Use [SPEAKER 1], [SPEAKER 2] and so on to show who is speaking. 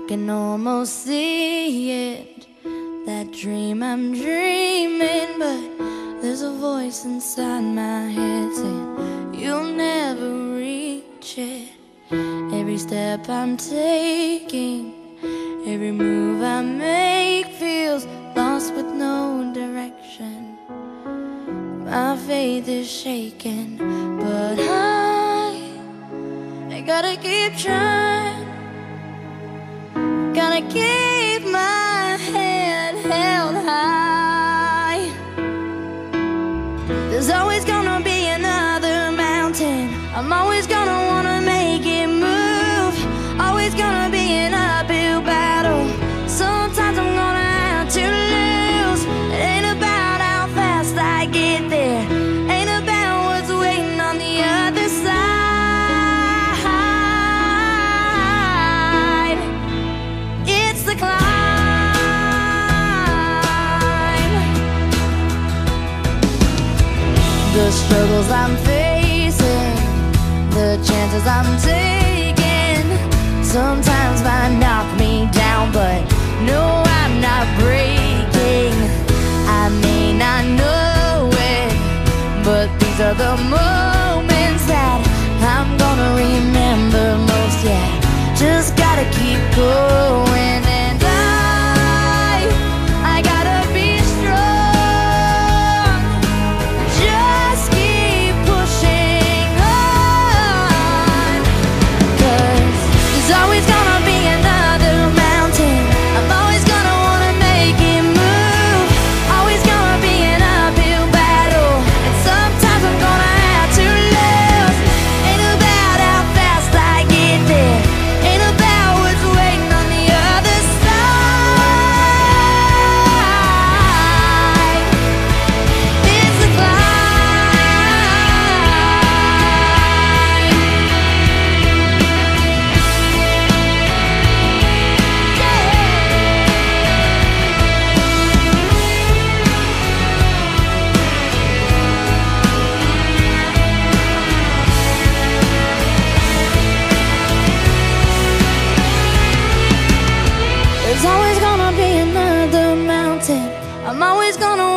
[SPEAKER 1] can almost see it, that dream I'm dreaming, but there's a voice inside my head saying you'll never reach it. Every step I'm taking, every move I make feels lost with no direction. My faith is shaking, but I gotta keep trying. Gotta keep my head held high. There's always gonna be another mountain. I'm always gonna wanna make it move. Always gonna be an uphill battle. Sometimes I'm gonna have to lose. It ain't about how fast I get there, ain't about what's waiting on the other side. It's the climb. The struggles I'm facing, the chances I'm taking, sometimes might knock me down, but no, I'm not breaking. I may not know it, but these are the moments that I'm gonna remember most. Yeah, just gotta keep going, and I gotta be strong. Just keep pushing on, 'cause there's always gonna be another mountain. I'm always gonna wanna make it move. Always gonna be an uphill battle, and sometimes I'm gonna have to lose. Ain't about how fast I get there, ain't about what's waiting on the other side. It's the climb. There's always gonna be another mountain. I'm always gonna